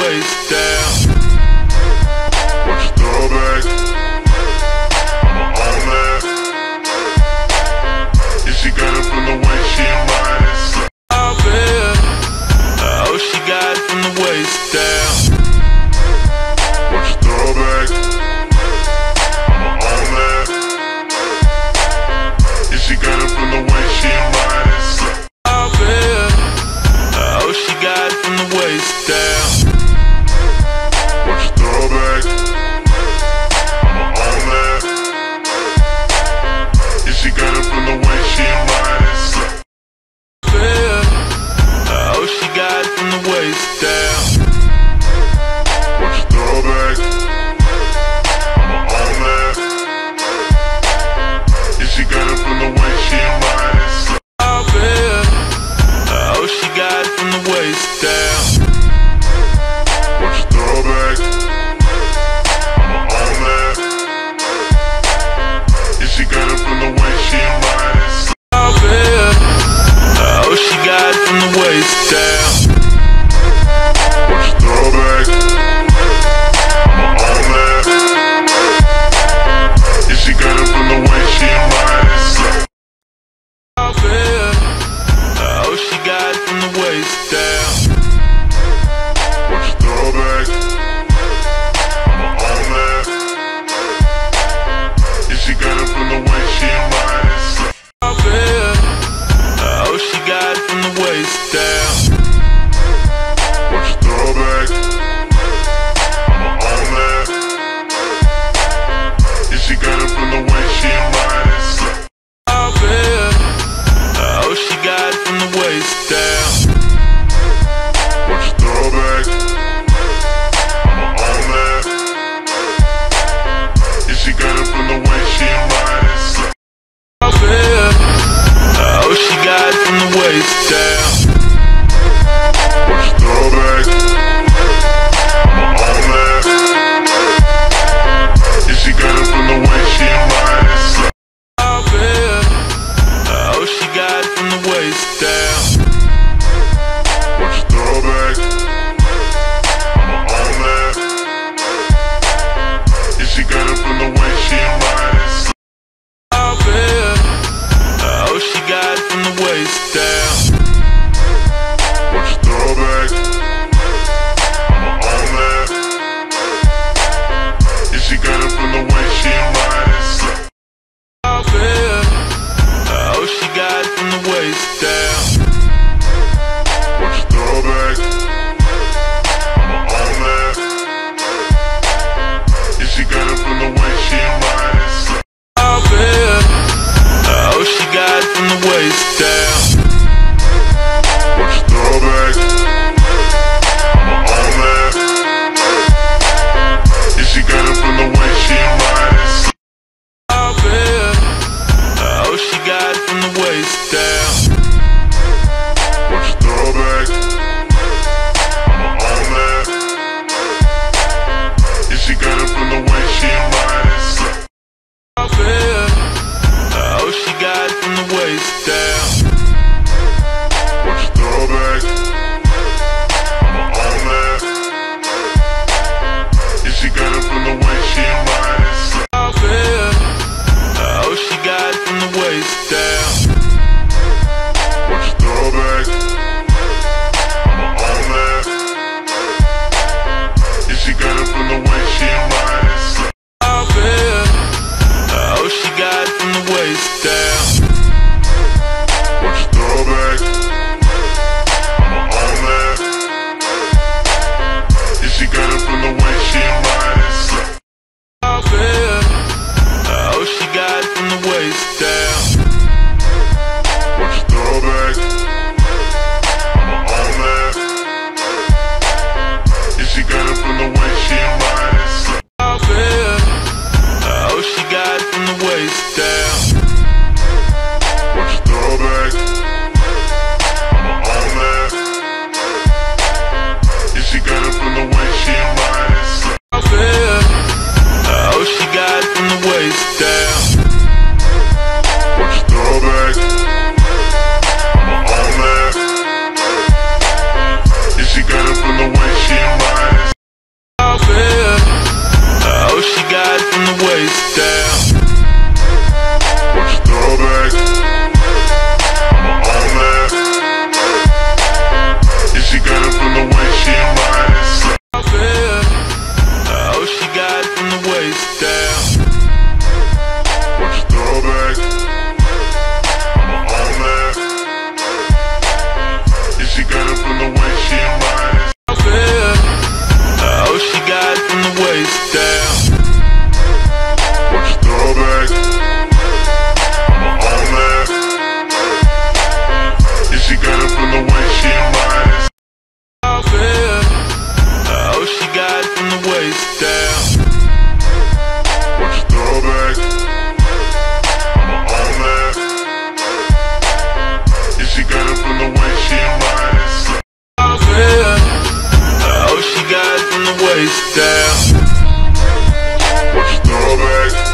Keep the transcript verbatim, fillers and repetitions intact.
waist down. Watch you throw it back. I'ma own that. Yeah, she got it from the way she ain't riding slow. Oh, babe, oh, she got it from the waist down. Watch you throw it back. I'ma own that. Yeah, she got it from the way she ain't riding slow. Oh, babe, oh, she got it from the waist down. Watch you throw it back. I'ma own that. Yeah, she got it from the way she ain't riding slow. Babe, oh, she got it from the waist down. Watch you throw it back. I'ma own that. Yeah, she got it from the way she ain't riding slow. Oh, babe, oh, she got it from the waist down. Watch you throw it back. I'ma own that. Yeah, she got it from the way she ain't riding slow. Oh, babe, oh, she got it from the waist down. Watch you throw it back. I'ma own that. Yeah, she got it from the way she ain't riding slow. Oh, babe, oh, she got it from the waist down. Watch you throw it back. I'ma own that. Yeah, she got it from the way she ain't riding slow. Oh, babe, oh, she got it from the waist down. Watch you throw it back. I'ma own that. Yeah, she got it from the way she ain't riding slow. Oh, babe, oh, she got it from the waist down. Watch you throw it back. I'ma own that. Yeah, she got it from the way she ain't riding slow. Oh, babe, oh, she got it from the waist down. Watch you throw it back. I'ma own that. Yeah, she got it from the way she ain't riding slow. Oh, babe, oh, she got it from the waist down. she got it from the way she ain't riding. Oh, she got it from the waist down. Watch the throwback. I'ma own that. Yeah, she got it from the way she ain't riding. Oh, she got it from the waist down. Watch the throwback. I'ma own that. Yeah, she got it from the way she ain't riding. Oh, she got it from the waist down. Watch the throwback.